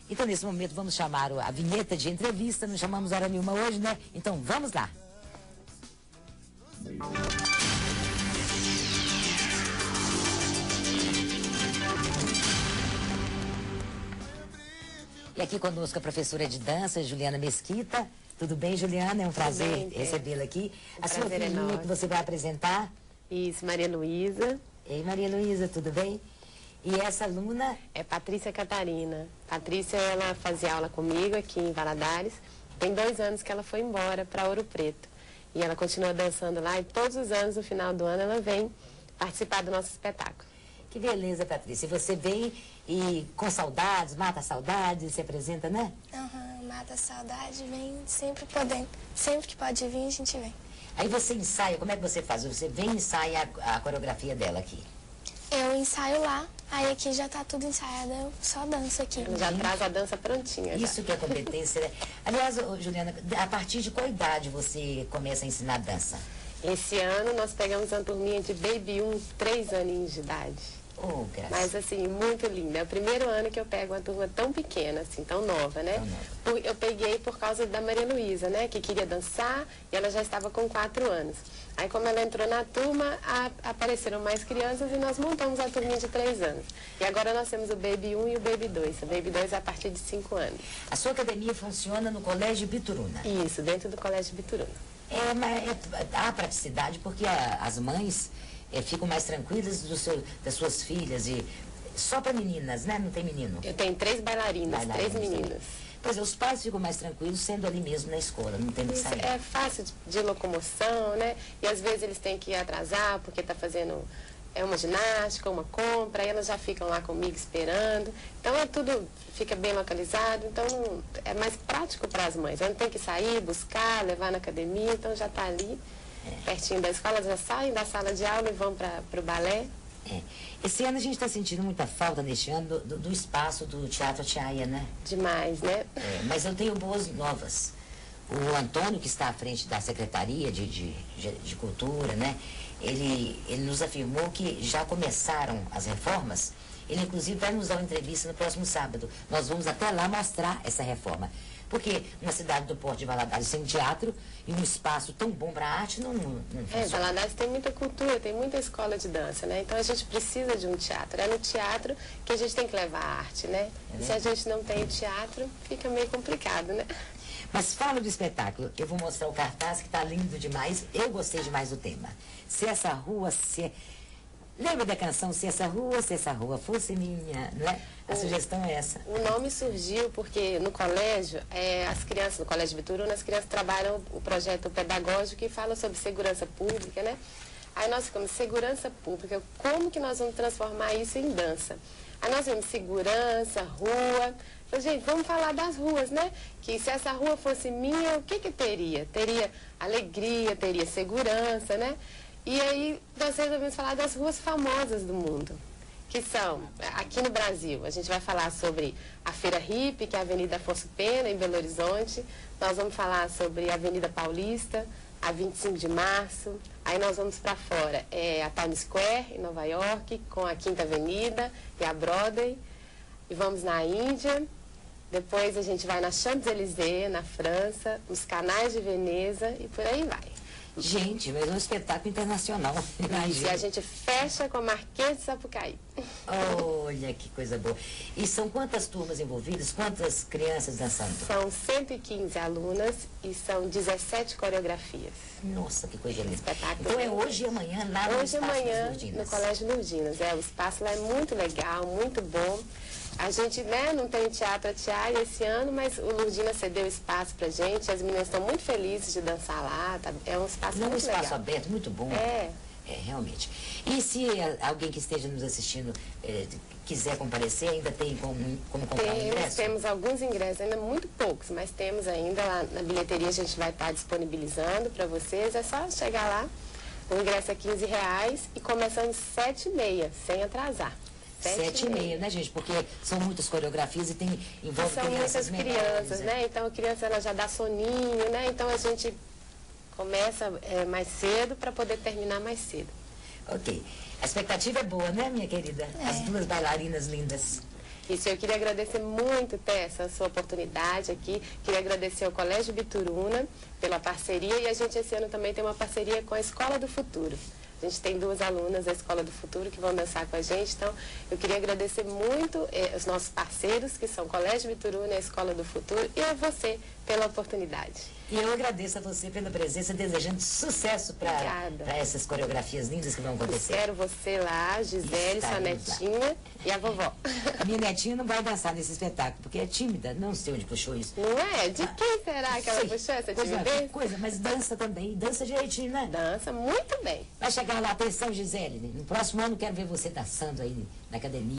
Então, nesse momento, vamos chamar a vinheta de entrevista. Não chamamos hora nenhuma hoje, né? Então, vamos lá. E aqui conosco a professora de dança, Juliana Mesquita. Tudo bem, Juliana? É um prazer recebê-la aqui. A sua filhinha que você vai apresentar? Isso, Maria Luísa. Ei, Maria Luísa, tudo bem? E essa aluna? É Patrícia Catarina. Patrícia, ela fazia aula comigo aqui em Valadares. Tem 2 anos que ela foi embora para Ouro Preto. E ela continua dançando lá e todos os anos, no final do ano, ela vem participar do nosso espetáculo. Que beleza, Patrícia. Você vem e com saudades, mata saudades, se apresenta, né? Mata a saudade, vem sempre podendo. Sempre que pode vir, a gente vem. Aí você ensaia, como é que você faz? Você vem e ensaia a coreografia dela aqui? Eu ensaio lá, aí aqui já tá tudo ensaiado, eu só danço aqui. Ela já traz a dança prontinha. Isso que é competência, né? Aliás, Juliana, a partir de qual idade você começa a ensinar dança? Esse ano nós pegamos uma turminha de Baby 1, 3 aninhos de idade. Oh, graças. Mas assim, muito linda. É o primeiro ano que eu pego uma turma tão pequena, assim, tão nova, né? Eu peguei por causa da Maria Luísa, né? Que queria dançar e ela já estava com 4 anos. Aí como ela entrou na turma, apareceram mais crianças e nós montamos a turminha de 3 anos. E agora nós temos o Baby 1 e o Baby 2. O Baby 2 é a partir de 5 anos. A sua academia funciona no Colégio Bituruna? Isso, dentro do Colégio Bituruna. Há praticidade porque as mães ficam mais tranquilas das suas filhas e só para meninas, né? Não tem menino? Eu tenho 3 bailarinas, 3 meninas. Pois é, os pais ficam mais tranquilos sendo ali mesmo na escola, não tem que sair. É fácil de locomoção, né? E às vezes eles têm que ir atrasar porque está fazendo uma ginástica, uma compra, e elas já ficam lá comigo esperando. Então tudo fica bem localizado, então é mais prático para as mães. Ela não tem que sair, buscar, levar na academia, então já está ali, pertinho da escola, já saem da sala de aula e vão para o balé. Esse ano a gente está sentindo muita falta, neste ano, do espaço do Teatro Atiaia, né? Demais, né? Mas eu tenho boas novas. O Antônio, que está à frente da Secretaria de Cultura, né? Ele nos afirmou que já começaram as reformas. Ele, inclusive, vai nos dar uma entrevista no próximo sábado. Nós vamos até lá mostrar essa reforma. Porque uma cidade do Porto de Valadares sem teatro e um espaço tão bom para a arte não funciona. Valadares tem muita cultura, tem muita escola de dança, né? Então a gente precisa de um teatro. É no teatro que a gente tem que levar a arte, né? Se a gente não tem teatro, fica meio complicado, né? Mas fala do espetáculo. Eu vou mostrar o cartaz que está lindo demais. Eu gostei demais do tema. Se essa rua... Lembra da canção Se Essa Rua Fosse Minha, não é? A sugestão é essa. O nome surgiu porque no colégio, as crianças, no Colégio Bituruna, as crianças trabalham o projeto pedagógico que fala sobre segurança pública, né? Aí nós ficamos, segurança pública, como que nós vamos transformar isso em dança? Aí nós vemos segurança, rua. Falei, gente, vamos falar das ruas, né? Que se essa rua fosse minha, o que teria? Teria alegria, teria segurança, né? E aí nós resolvemos falar das ruas famosas do mundo, que são, aqui no Brasil, a gente vai falar sobre a Feira Hippie, que é a Avenida Afonso Pena, em Belo Horizonte. Nós vamos falar sobre a Avenida Paulista, a 25 de Março. Aí nós vamos para fora, a Times Square, em Nova York, com a Quinta Avenida e a Broadway. E vamos na Índia. Depois a gente vai na Champs-Élysées, na França, os canais de Veneza e por aí vai. Gente, mas é um espetáculo internacional. E a gente fecha com a Marquês de Sapucaí. Olha que coisa boa. E são quantas turmas envolvidas? Quantas crianças dançando? São 115 alunas e são 17 coreografias. Nossa, que coisa linda. Espetáculo. Então é hoje e amanhã lá no Espaço das Lourdinas. No Colégio Lourdinas. O espaço lá é muito legal, muito bom. A gente, né, não tem teatro Atiaia esse ano, mas o Lourdina cedeu espaço pra gente. As meninas estão muito felizes de dançar lá. É um espaço muito legal. É um espaço aberto, muito bom. Realmente. E se alguém que esteja nos assistindo quiser comparecer, ainda tem como comprar um ingresso? Temos alguns ingressos, ainda muito poucos, mas temos ainda lá na bilheteria, a gente vai estar disponibilizando para vocês. É só chegar lá. O ingresso é R$15 e começando 7h30, sem atrasar. 7h30, né, gente? Porque são muitas coreografias e envolve crianças menores. São muitas crianças, né? Então a criança ela já dá soninho, né? Então a gente começa mais cedo para poder terminar mais cedo. Ok. A expectativa é boa, né, minha querida? As duas bailarinas lindas. Isso, eu queria agradecer muito, Tessa, a sua oportunidade aqui. Queria agradecer ao Colégio Bituruna pela parceria e a gente esse ano também tem uma parceria com a Escola do Futuro. A gente tem 2 alunas da Escola do Futuro que vão dançar com a gente, então eu queria agradecer muito os nossos parceiros, que são o Colégio Bituruna e a Escola do Futuro, e a você pela oportunidade. E eu agradeço a você pela presença, desejando sucesso para essas coreografias lindas que vão acontecer. Espero você lá, Gisele, sua netinha e a vovó. A minha netinha não vai dançar nesse espetáculo, porque é tímida, não sei onde puxou isso. Não é? De quem será que ela puxou essa timidez? Coisa, mas dança também, dança direitinho, né? Dança muito bem. Vai chegar lá, atenção, Gisele, no próximo ano quero ver você dançando aí na academia.